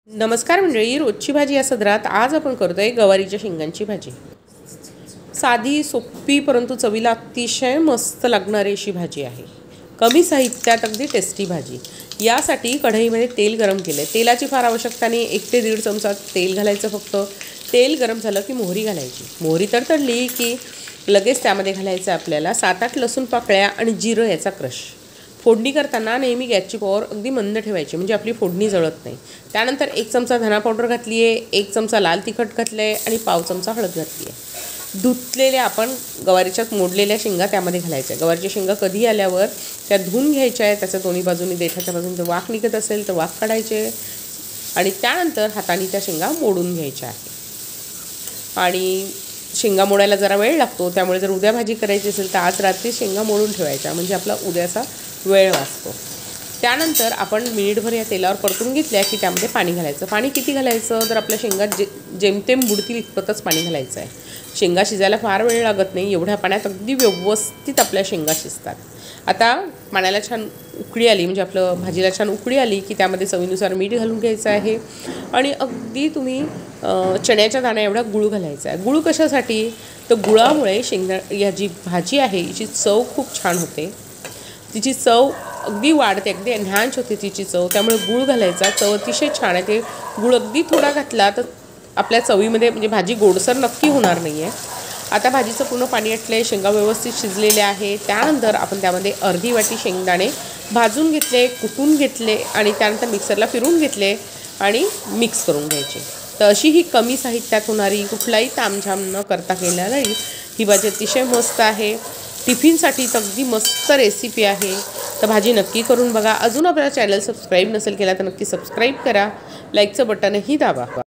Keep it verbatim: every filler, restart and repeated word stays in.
नमस्कार मंडळी, रोजची भाजी या सदरात आज आपण करतोय गवारीच्या शेंगांची भाजी। साधी सोपी परंतु चवीला अतिशय मस्त लागणारी अशी भाजी आहे। कमी साहित्यात अगदी टेस्टी भाजी। यासाठी कढईमध्ये तेल गरम केले। तेलाची फार आवश्यकता नाही, एक ते दीड चमचा तेल घालायचं फक्त। तेल गरम झालं की मोहरी घालायची। मोहरी तडतडली की लगेच त्यामध्ये घालायचं आपल्याला सात आठ लसूण पाकळ्या आणि जिरं याचा क्रश। फोडणी करताना नेहमी गॅसची पॉवर अगदी मंद ठेवायची म्हणजे आपली फोडणी जळत नाही। त्यानंतर एक चमचा धना पावडर घातली आहे, एक चमचा लाल तिखट घातलं आहे आणि पाव चमचा हळद घातली आहे। धुतलेल्या आपण गवारीच्या मोडलेल्या शेंगा त्यामध्ये घालायच्या। गवारीच्या शेंगा कधी आल्यावर त्या धुवून घ्यायच्या आहे। त्याच्या दोन्ही बाजूनी देठाच्या बाजूने जर वाफ निघत असेल तर वाफ काढायचे आणि त्यानंतर हाताने त्या शेंगा मोडून घ्यायच्या आहेत। आणि शेंगा मोडायला जरा वेळ लागतो, त्यामुळे जर उद्या भाजी करायची असेल तर आज रात्री शेंगा मोडून ठेवायच्या म्हणजे आपला उद्याचा वेळ वाचतो। त्यानंतर आपण मिनिटभर या तेलावर परतून घेतल्या की त्यामध्ये पाणी घालायचं। पाणी किती घालायचं तर आपल्या शेंगा जे जेमतेम बुडतील इतपतच पाणी घालायचं आहे। शेंगा शिजायला फार वेळ लागत नाही, एवढ्या पाण्यात अगदी व्यवस्थित आपल्या शेंगा शिजतात। आता पाण्याला छान उकळी आली म्हणजे आपलं भाजीला छान उकळी आली की त्यामध्ये चवीनुसार मीठ घालून घ्यायचं आहे आणि अगदी तुम्ही चण्याच्या दाण्या एवढा गूळ घालायचा आहे। गूळ कशासाठी तर गुळामुळे शेंगा या जी भाजी आहे हिची चव खूप छान होते, तिची चव अगदी वाढते, अगदी एनहान्स होते तिची चव। त्यामुळे गूळ घालायचा, चव अतिशय छान आहे। ते गूळ अगदी थोडा घातला तर आपल्या चवीमध्ये म्हणजे भाजी गोडसर नक्की होणार नाही आहे। आता भाजीचं पूर्ण पाणी आटलं आहे, शेंगा व्यवस्थित शिजलेल्या आहे। त्यानंतर आपण त्यामध्ये अर्धी वाटी शेंगदाणे भाजून घेतले, कुटून घेतले आणि त्यानंतर मिक्सरला फिरून घेतले आणि मिक्स करून घ्यायचे। तर अशी ही कमी साहित्यात होणारी, कुठलाही तामझाम न करता केलेली ही भाजी अतिशय मस्त आहे। टिफिनसाठी तर अगदी मस्त रेसिपी आहे। तर भाजी नक्की करून बघा। अजून आपल्या चॅनल सबस्क्राईब नसेल केला तर नक्की सबस्क्राईब करा, लाईकचं बटनही दाबा।